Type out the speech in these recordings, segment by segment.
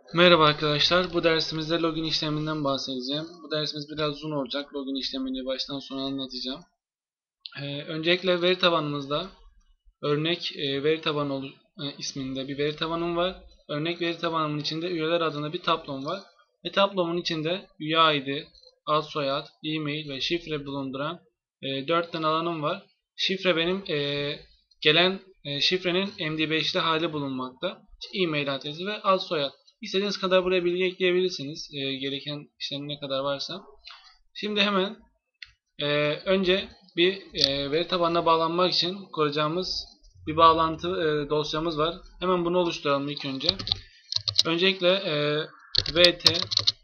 Merhaba arkadaşlar. Bu dersimizde login işleminden bahsedeceğim. Bu dersimiz biraz uzun olacak. Login işlemini baştan sona anlatacağım. Öncelikle veri tabanımızda örnek veri tabanı isminde bir veri tabanım var. Örnek veri tabanımın içinde üyeler adında bir tablom var. Ve tablomun içinde üye ID, ad soyad, e-mail ve şifre bulunduran 4 tane alanım var. Şifre benim gelen şifrenin MD5'li hali bulunmakta. E-mail adresi ve ad soyad. İstediğiniz kadar buraya bilgi ekleyebilirsiniz. Gereken işlem ne kadar varsa. Şimdi hemen önce bir veri tabanına bağlanmak için kuracağımız bir bağlantı dosyamız var. Hemen bunu oluşturalım ilk önce. Öncelikle vt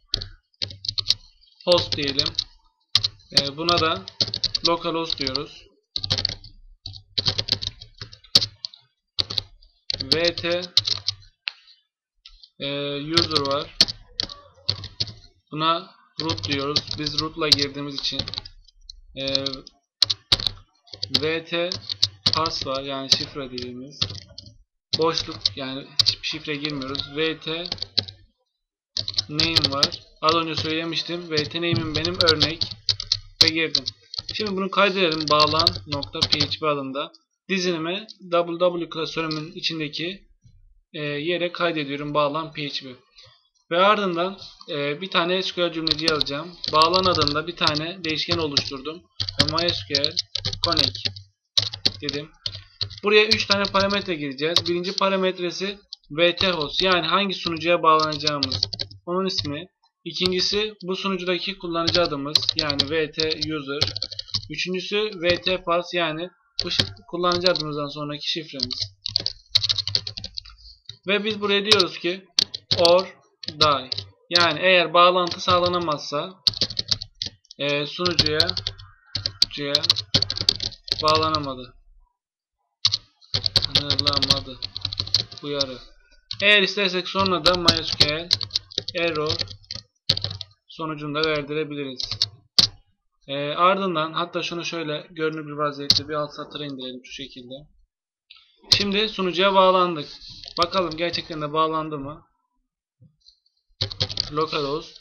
host diyelim. Buna da localhost diyoruz. Vt user var. Buna root diyoruz. Biz root'la girdiğimiz için. Vt pass var, yani şifre dediğimiz. Boşluk, yani hiçbir şifre girmiyoruz. Vt name var. Az önce söylemiştim. Vt name'im benim örnek ve girdim. Şimdi bunu kaydedelim. Bağlan.php adında. Dizinime www klasörümün içindeki yere kaydediyorum. Bağlan.php. Ve ardından bir tane SQL cümleci yazacağım. Bağlan adında bir tane değişken oluşturdum. Ve MySQL connect dedim. Buraya 3 tane parametre gireceğiz. Birinci parametresi vthost, yani hangi sunucuya bağlanacağımız. Onun ismi. İkincisi bu sunucudaki kullanıcı adımız, yani vtuser. Üçüncüsü vtpass, yani bu kullanıcı adımızdan sonraki şifremiz. Ve biz buraya diyoruz ki or die. Yani eğer bağlantı sağlanamazsa sunucuya bağlanamadı. Sınırlamadı. Uyarı. Eğer istersek sonra da MySQL error sonucunu da verdirebiliriz. Ardından hatta şunu şöyle görünür bir vaziyette bir alt satıra indirelim şu şekilde. Şimdi sunucuya bağlandık. Bakalım gerçekten de bağlandı mı? Localhost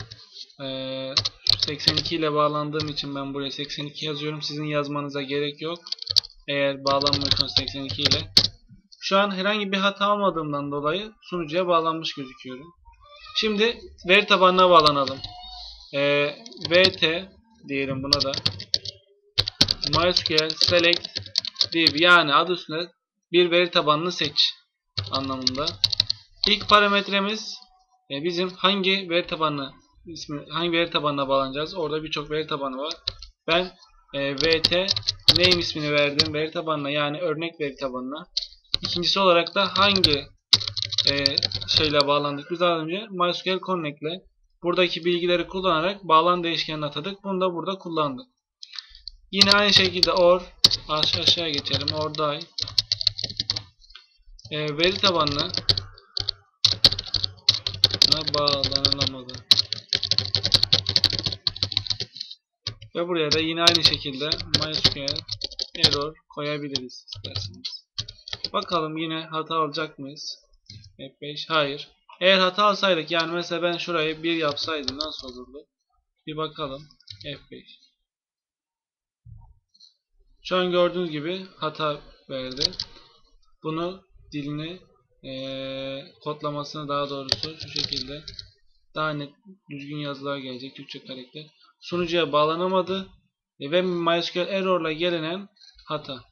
82 ile bağlandığım için ben buraya 82 yazıyorum. Sizin yazmanıza gerek yok. Eğer bağlanmıyorsanız 82 ile. Şu an herhangi bir hata olmadığından dolayı sunucuya bağlanmış gözüküyorum. Şimdi veri tabanına bağlanalım. Vt diyelim buna da. MySQL select div, yani adı üstünde bir veri tabanını seç anlamında. İlk parametremiz bizim hangi veri tabanına bağlanacağız. Orada birçok veri tabanı var. Ben vt name ismini verdim veri tabanına, yani örnek veri tabanına. İkincisi olarak da hangi şeyle bağlandık. Biz az önce MySQL Connect ile buradaki bilgileri kullanarak bağlan değişkenini atadık. Bunu da burada kullandık. Yine aynı şekilde or aşağı geçelim. Or die veri tabanına bağlanılamadı. Ve buraya da yine aynı şekilde MySQL error koyabiliriz isterseniz. Bakalım yine hata alacak mıyız? F5 hayır. Eğer hata alsaydık, yani mesela ben şurayı 1 yapsaydım nasıl olurdu? Bir bakalım. F5. Şu an gördüğünüz gibi hata verdi. Bunu dilini kodlamasını, daha doğrusu şu şekilde daha net düzgün yazılar gelecek, Türkçe karakter. Sunucuya bağlanamadı ve MySQL error ile gelinen hata.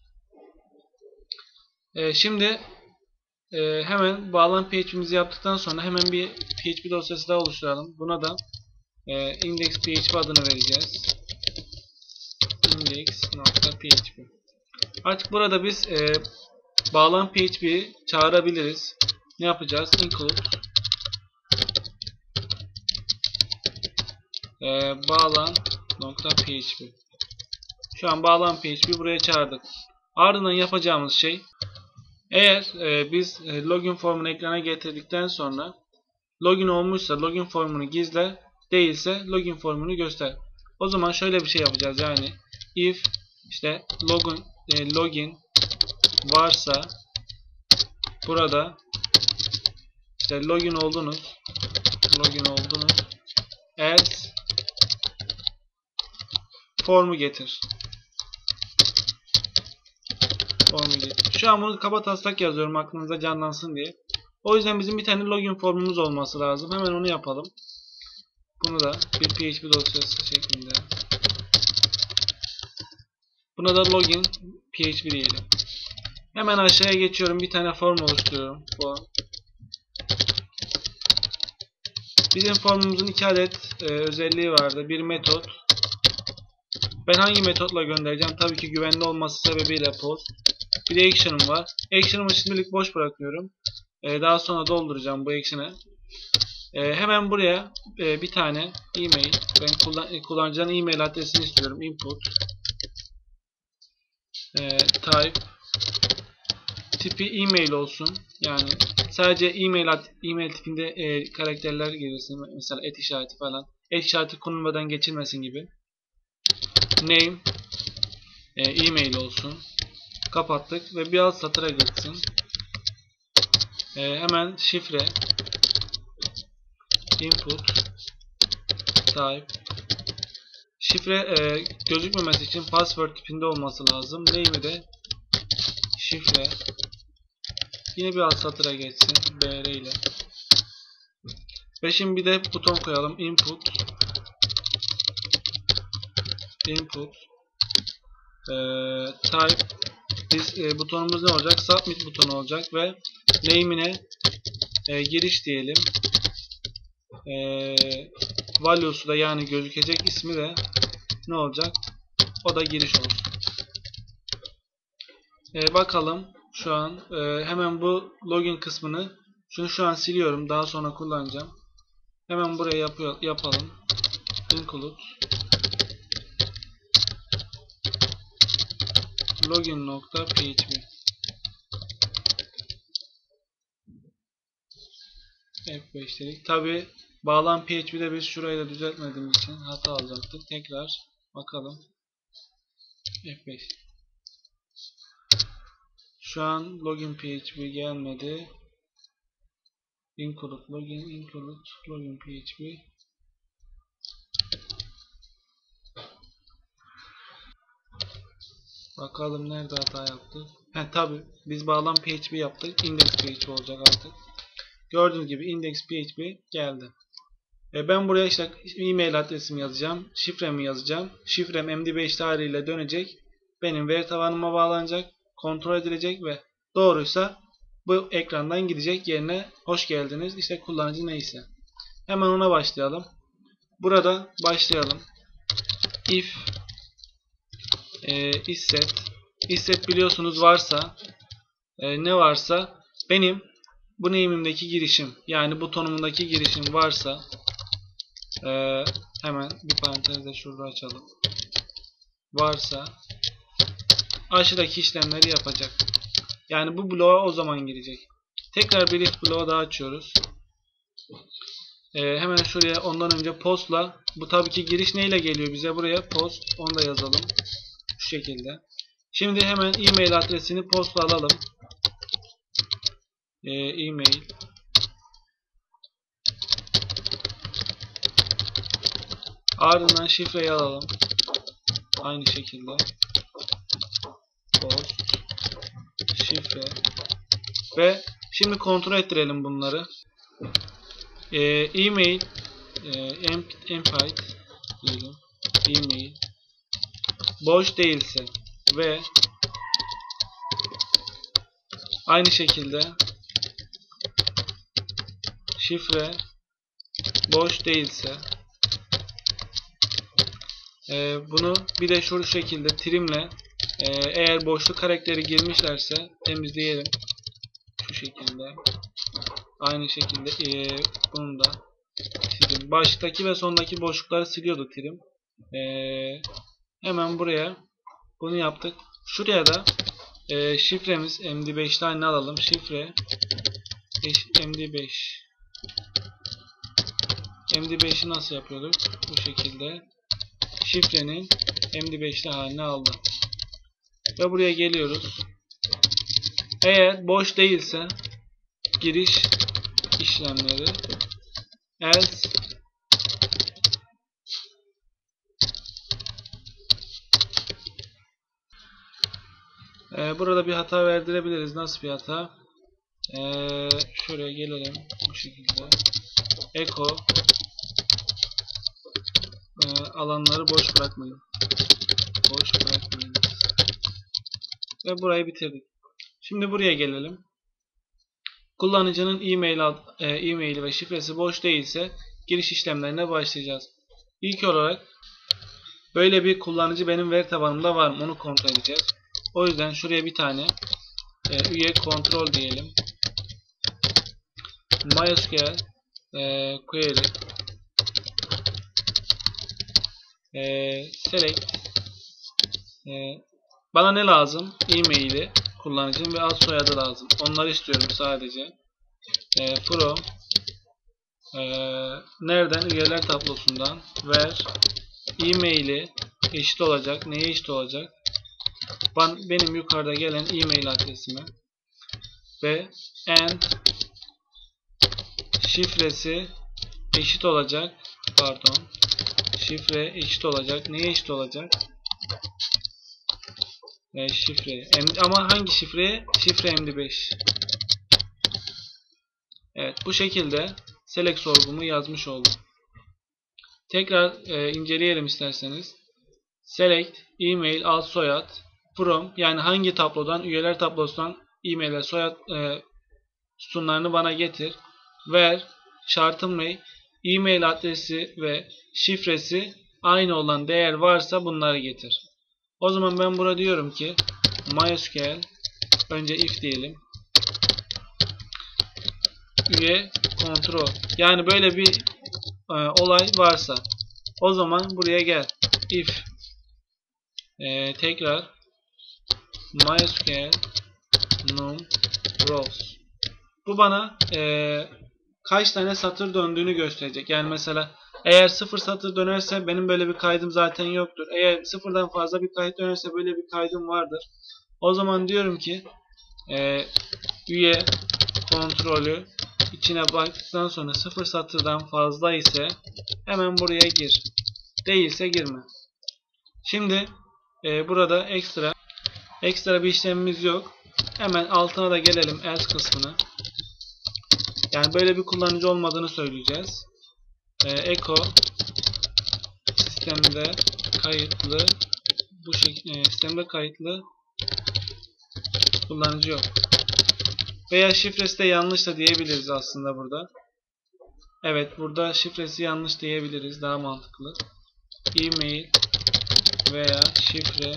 Şimdi hemen bağlan php'mizi yaptıktan sonra hemen bir php dosyası daha oluşturalım. Buna da index.php adını vereceğiz. Index.php. Artık burada biz bağlan php'yi çağırabiliriz. Ne yapacağız? Include bağlan.php. Şu an bağlan php buraya çağırdık. Ardından yapacağımız şey, eğer biz login formunu ekrana getirdikten sonra login olmuşsa login formunu gizle, değilse login formunu göster. O zaman şöyle bir şey yapacağız, yani if işte login varsa burada İşte login oldunuz. Else formu getir. Şu an bunu kaba taslak yazıyorum aklınıza canlansın diye. O yüzden bizim bir tane login formumuz olması lazım. Hemen onu yapalım. Bunu da bir PHP dosyası şeklinde. Buna da login PHP diyelim. Hemen aşağıya geçiyorum. Bir tane form oluşturuyorum. Bizim formumuzun 2 adet özelliği vardı. Bir metot. Ben hangi metotla göndereceğim? Tabii ki güvenli olması sebebiyle post. Bir de action'ım var. Action'ımı şimdilik boş bırakıyorum. Daha sonra dolduracağım bu action'ı. Hemen buraya bir tane e-mail. Ben kullanıcının e-mail adresini istiyorum. Input. Type. Tipi e-mail olsun. Yani sadece e-mail tipinde karakterler gelirsin. Mesela et işareti falan. Et işareti konulmadan geçilmesin gibi. Name e-mail olsun. Kapattık ve bir alt satıra gitsin. Hemen şifre input type şifre gözükmemesi için password tipinde olması lazım. Name'i de şifre. Yine bir alt satıra geçsin. BR ile. Ve şimdi bir de buton koyalım. Input type butonumuz ne olacak? Submit butonu olacak ve name'ine giriş diyelim. Value'su da yani gözükecek ismi de ne olacak? O da giriş olsun. Bakalım şu an hemen bu login kısmını şu an siliyorum. Daha sonra kullanacağım. Hemen buraya yapalım. Include login.php F5 dedik. Tabi bağlam PHP'de biz şurayı da düzeltmediğimiz için hata alacaktık. Tekrar bakalım. F5. Şu an login PHP gelmedi. Include login PHP. Bakalım nerede hata yaptık. Tabi biz bağlam PHP yaptık. Index PHP olacak artık. Gördüğünüz gibi index PHP geldi. Ben buraya işte e-mail adresimi yazacağım. Şifremi yazacağım. Şifrem MD5 tarihiyle dönecek. Benim veri tabanıma bağlanacak. Kontrol edilecek ve doğruysa bu ekrandan gidecek yerine hoş geldiniz. İşte kullanıcı neyse. Hemen ona başlayalım. Burada başlayalım. If isset biliyorsunuz varsa ne varsa benim bu name'imdeki girişim yani butonumdaki girişim varsa hemen bir parantezde şurada açalım. Varsa aşağıdaki işlemleri yapacak. Yani bu bloğa o zaman girecek. Tekrar bir if bloğu daha açıyoruz. Hemen şuraya ondan önce postla bu tabii ki giriş neyle geliyor bize buraya post onu da yazalım. Şu şekilde. Şimdi hemen e-mail adresini postla alalım. E-mail ardından şifreyi alalım. Aynı şekilde post şifre ve şimdi kontrol ettirelim bunları. E-mail empty diyelim. E-mail boş değilse ve aynı şekilde şifre boş değilse bunu bir de şu şekilde trimle eğer boşluk karakteri girmişlerse temizleyelim. Şu şekilde. Aynı şekilde bunu da trim. Baştaki ve sondaki boşlukları siliyordu trim. Hemen buraya bunu yaptık. Şuraya da şifremiz MD5'ten alalım. Şifre MD5 MD5'i nasıl yapıyorduk? Bu şekilde şifrenin MD5'li halini aldı. Ve buraya geliyoruz. Eğer boş değilse giriş işlemleri else burada bir hata verdirebiliriz. Nasıl bir hata? Şuraya gelelim. Bu şekilde. Echo alanları boş bırakmayın. Boş bırakmayın. Ve burayı bitirdik. Şimdi buraya gelelim. Kullanıcının e-maili ve şifresi boş değilse giriş işlemlerine başlayacağız. İlk olarak böyle bir kullanıcı benim veri tabanımda var mı onu kontrol edeceğiz. O yüzden şuraya bir tane üye kontrol diyelim. MySQL query select bana ne lazım? E-maili kullanıcının ve ad soyadı lazım. Onları istiyorum sadece. From nereden? Üyeler tablosundan ver e-maili eşit olacak. Neye eşit olacak? Benim yukarıda gelen e-mail adresime ve and şifresi eşit olacak. Pardon. Şifre eşit olacak. Neye eşit olacak? Şifre. Ama hangi şifreye? Şifre MD5. Evet. Bu şekilde select sorgumu yazmış oldum. Tekrar inceleyelim isterseniz. Select email alt soyad from yani hangi tablodan? Üyeler tablosundan e-mail ve soyad sütunlarını bana getir. Ver. Şartım ne? E-mail adresi ve şifresi aynı olan değer varsa bunları getir. O zaman ben burada diyorum ki MySQL önce if diyelim. Üye kontrol. Yani böyle bir olay varsa o zaman buraya gel. If tekrar MySQL num rows. Bu bana kaç tane satır döndüğünü gösterecek. Yani mesela eğer 0 satır dönerse benim böyle bir kaydım zaten yoktur. Eğer sıfırdan fazla bir kayıt dönerse böyle bir kaydım vardır. O zaman diyorum ki üye kontrolü içine baktıktan sonra 0 satırdan fazla ise hemen buraya gir. Değilse girme. Şimdi burada ekstra bir işlemimiz yok. Hemen altına da gelelim else kısmına. Yani böyle bir kullanıcı olmadığını söyleyeceğiz. Echo sistemde kayıtlı bu şekilde sistemde kayıtlı kullanıcı yok. Veya şifresi de yanlış da diyebiliriz aslında burada. Evet, burada şifresi yanlış diyebiliriz. Daha mantıklı. E-mail veya şifre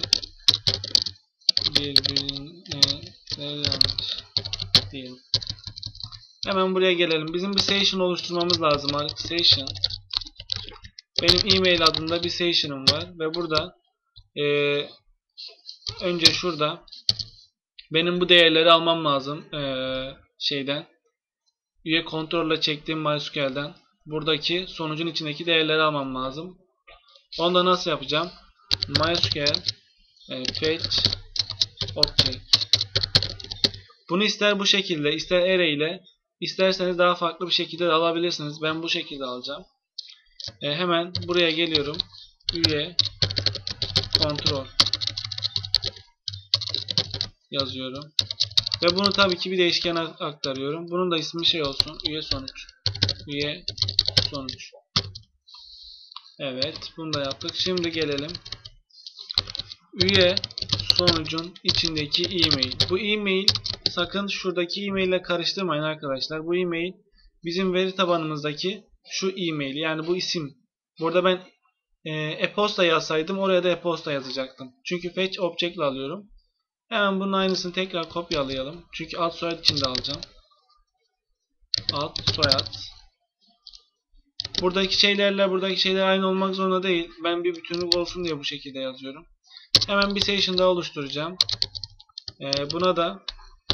birbirine yanlış diyelim. Hemen buraya gelelim. Bizim bir session oluşturmamız lazım. Session. Benim e-mail adında bir session'ım var ve burada önce şurada benim bu değerleri almam lazım üye kontrolle çektiğim MySQL'den buradaki sonucun içindeki değerleri almam lazım. Onu da nasıl yapacağım? MySQL fetch object. Bunu ister bu şekilde, ister array ile, isterseniz daha farklı bir şekilde de alabilirsiniz. Ben bu şekilde alacağım. Hemen buraya geliyorum. Üye kontrol yazıyorum. Ve bunu tabii ki bir değişkene aktarıyorum. Bunun da ismi şey olsun. Üye sonuç. Üye sonuç. Evet. Bunu da yaptık. Şimdi gelelim. Üye sonucun içindeki e-mail. Bu e-mail sakın şuradaki e-mail ile karıştırmayın arkadaşlar. Bu e-mail bizim veri tabanımızdaki şu e-mail. Yani bu isim. Burada ben e-posta yazsaydım oraya da e-posta yazacaktım. Çünkü fetch object ile alıyorum. Hemen bunun aynısını tekrar kopyalayalım. Çünkü ad soyad içinde alacağım. Ad soyad. Buradaki şeylerle buradaki şeyler aynı olmak zorunda değil. Ben bir bütünlük olsun diye bu şekilde yazıyorum. Hemen bir session daha oluşturacağım. Buna da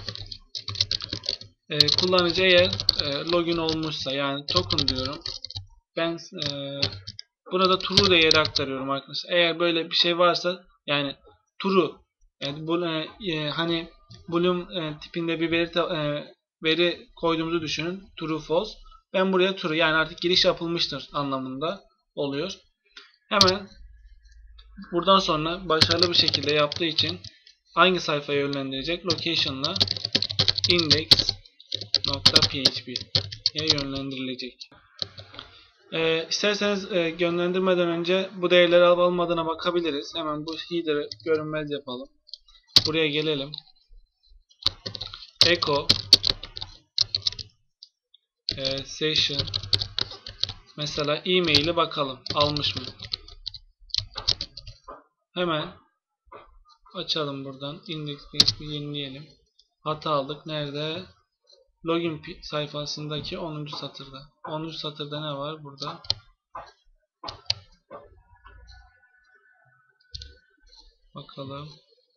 kullanıcı eğer login olmuşsa yani token diyorum. Ben buna da true değeri aktarıyorum arkadaşlar. Eğer böyle bir şey varsa yani true yani bu hani Bloom tipinde bir veri veri koyduğumuzu düşünün. True false. Ben buraya true, yani artık giriş yapılmıştır anlamında oluyor. Hemen buradan sonra başarılı bir şekilde yaptığı için hangi sayfaya yönlendirecek? Location'la index.php'ye yönlendirilecek. İsterseniz yönlendirmeden önce bu değerleri alıp almadığına bakabiliriz. Hemen bu header'ı görünmez yapalım. Buraya gelelim. Echo session, mesela e-mail'i bakalım almış mı? Hemen açalım buradan. Index.php yenileyelim. Hata aldık. Nerede? Login sayfasındaki 10. satırda. 10. satırda ne var? Burada. Bakalım.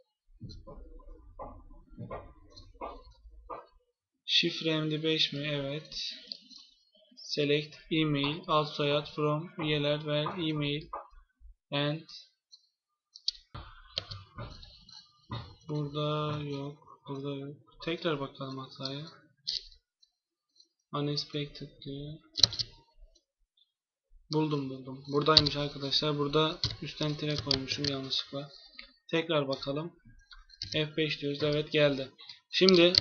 Şifre MD5 mi? Evet. Select email, alt soyad from üyeler ver email and burada yok. Burada yok. Tekrar bakalım hataya. Unexpected diyor. Buldum. Buradaymış arkadaşlar. Burada üstten tire koymuşum yanlışlıkla. Tekrar bakalım. F5 diyoruz. Evet, geldi. Şimdi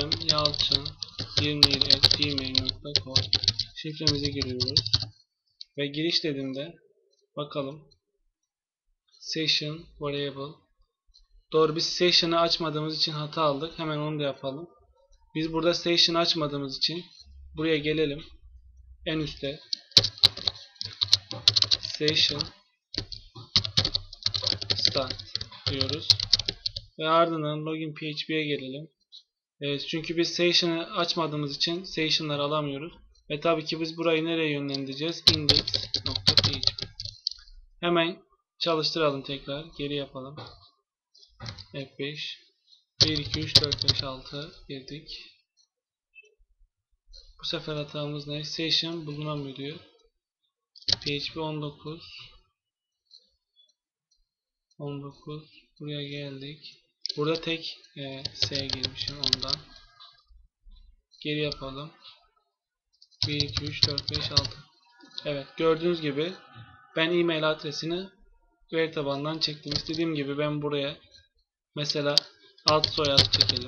ademyalçın27@gmail.com şifremizi giriyoruz. Ve giriş dediğimde bakalım. Session variable. Doğru, biz session'ı açmadığımız için hata aldık. Hemen onu da yapalım. Biz burada session açmadığımız için buraya gelelim. En üstte session start diyoruz. Ve ardından login php'ye gelelim. Çünkü biz session'ı açmadığımız için session'ları alamıyoruz. Ve tabii ki biz burayı nereye yönlendireceğiz? Index.php. Hemen çalıştıralım tekrar. Geri yapalım. F5 1, 2, 3, 4, 5, 6 girdik. Bu sefer hatamız ne? Session bulunamıyor diyor. PHP 19 buraya geldik. Burada tek S girmişim ondan. Geri yapalım. 1, 2, 3, 4, 5, 6. Evet, gördüğünüz gibi ben e-mail adresini veri tabanından çektim. İstediğim gibi ben buraya mesela alt soyad çekelim.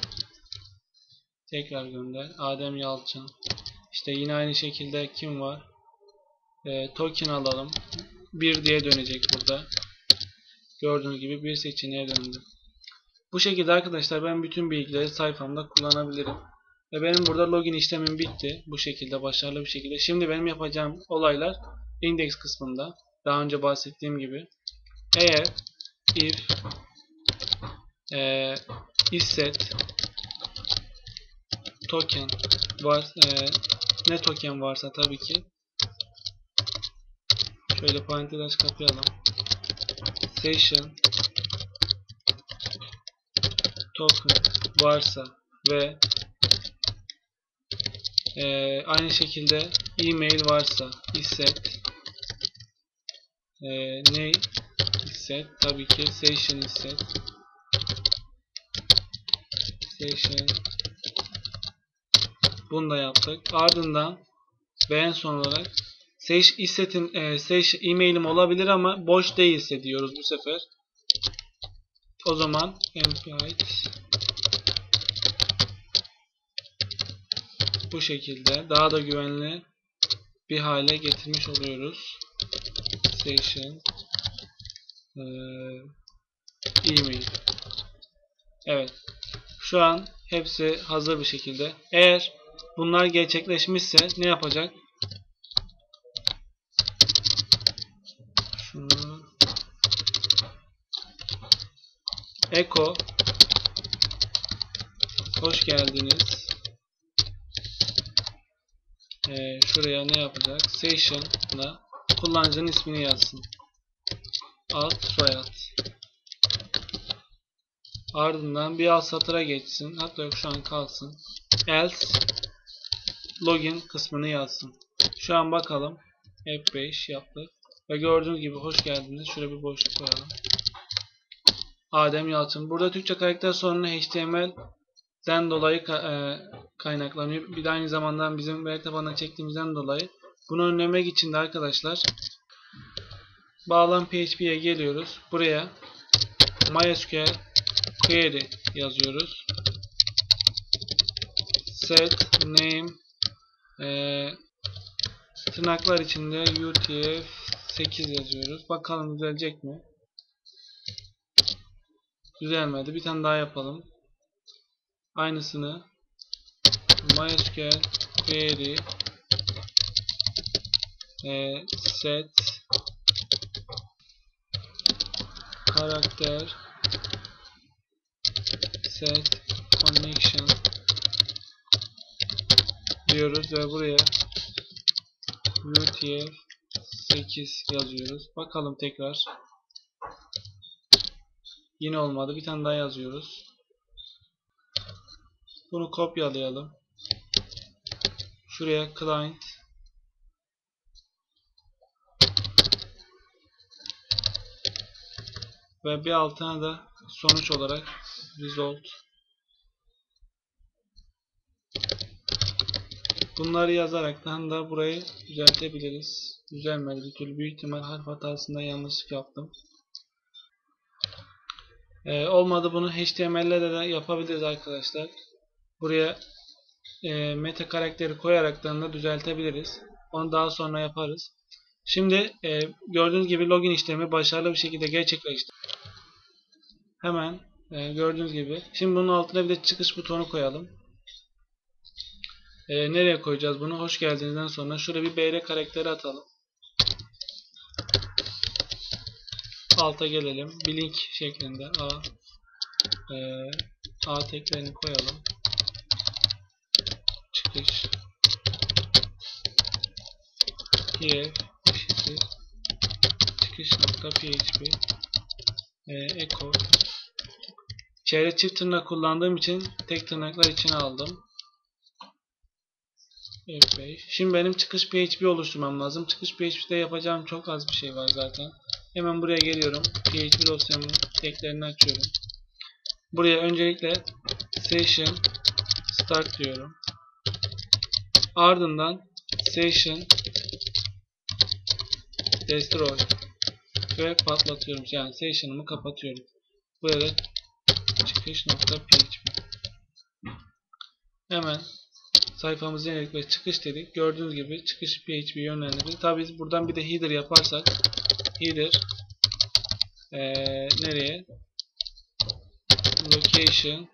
Tekrar gönder. Adem Yalçın. İşte yine aynı şekilde kim var? Token alalım. 1 diye dönecek burada. Gördüğünüz gibi bir seçeneğe döndü. Bu şekilde arkadaşlar ben bütün bilgileri sayfamda kullanabilirim. Ve benim burada login işlemim bitti. Bu şekilde başarılı bir şekilde. Şimdi benim yapacağım olaylar index kısmında. Daha önce bahsettiğim gibi. Eğer if isset token var, ne token varsa tabii ki şöyle parantez kapayalım. Session token varsa ve aynı şekilde e-mail varsa isset ne isset tabii ki session isset session, bunu da yaptık. Ardından ve en son olarak isset'in e-mailim olabilir ama boş değilse diyoruz bu sefer. O zaman employed bu şekilde daha da güvenli bir hale getirmiş oluyoruz. Session e-mail. Evet. Şu an hepsi hazır bir şekilde. Eğer bunlar gerçekleşmişse ne yapacak? Şunu echo hoş geldiniz. Şuraya ne yapacak? Session'la kullanıcının ismini yazsın. Alt soyad. Ardından bir alt satıra geçsin. Hatta yok, şu an kalsın. Else login kısmını yazsın. Şu an bakalım. F5 yaptık. Ve gördüğünüz gibi hoş geldiniz. Şuraya bir boşluk koyalım. Adem Yalçın. Burada Türkçe karakter sorunu HTML dolayı kaynaklanıyor. Bir de aynı zamanda bizim veri tabanına çektiğimizden dolayı. Bunu önlemek için de arkadaşlar bağlam PHP'ye geliyoruz. Buraya MySQL query yazıyoruz. Set name tırnaklar içinde UTF-8 yazıyoruz. Bakalım düzelecek mi? Düzelmedi. Bir tane daha yapalım. Aynısını MySQL query set karakter set connection diyoruz ve buraya UTF-8 yazıyoruz. Bakalım tekrar. Yine olmadı. Bir tane daha yazıyoruz. Bunu kopyalayalım. Şuraya client ve bir altına da sonuç olarak result. Bunları yazaraktan da burayı düzeltebiliriz. Düzelmedi bir türlü. Büyük ihtimal harf hatasında yanlışlık yaptım. Olmadı, bunu HTML'le de yapabiliriz arkadaşlar. Buraya meta karakteri koyaraktan da düzeltebiliriz. Onu daha sonra yaparız. Şimdi gördüğünüz gibi login işlemi başarılı bir şekilde gerçekleşti. Hemen gördüğünüz gibi. Şimdi bunun altına bir de çıkış butonu koyalım. Nereye koyacağız bunu? Hoş geldinizden sonra şuraya bir BR karakteri atalım. Alta gelelim. Bir link şeklinde A teklerini koyalım. Çıkış pf eşittir çıkış.php echo. Çevre çift tırnak kullandığım için tek tırnaklar içine aldım. F5. Şimdi benim çıkış PHP oluşturmam lazım. Çıkış PHP'de yapacağım çok az bir şey var zaten. Hemen buraya geliyorum. PHP dosyamın teklerini açıyorum. Buraya öncelikle session start diyorum. Ardından session destroy ve patlatıyorum. Yani session'ımı kapatıyorum. Buraya da çıkış.php. Hemen sayfamızı yeniledik ve çıkış dedik. Gördüğünüz gibi çıkış PHP yönlendirildi. Tabi biz buradan bir de header yaparsak header nereye? Location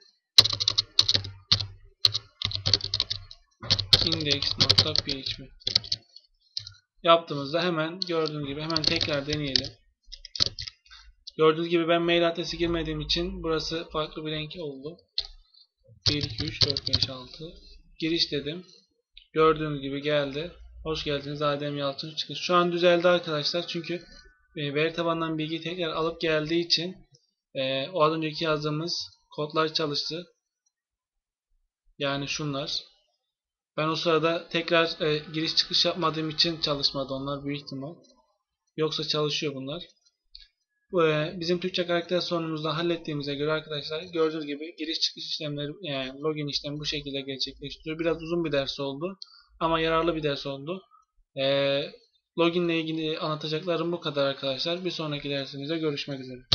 index.php yaptığımızda hemen gördüğünüz gibi hemen tekrar deneyelim. Gördüğünüz gibi ben mail adresi girmediğim için burası farklı bir renk oldu. 1, 2, 3, 4, 5, 6 giriş dedim. Gördüğünüz gibi geldi. Hoş geldiniz Adem Yalçın çıkış. Şu an düzeldi arkadaşlar. Çünkü veri tabanından bilgi tekrar alıp geldiği için o az önceki yazdığımız kodlar çalıştı. Yani şunlar. Ben o sırada tekrar giriş çıkış yapmadığım için çalışmadı onlar büyük ihtimal. Yoksa çalışıyor bunlar. Bizim Türkçe karakter sorunumuzda hallettiğimize göre arkadaşlar gördüğünüz gibi giriş çıkış işlemleri yani login işlemi bu şekilde gerçekleştiriyor. Biraz uzun bir ders oldu ama yararlı bir ders oldu. Login ile ilgili anlatacaklarım bu kadar arkadaşlar. Bir sonraki dersimizde görüşmek üzere.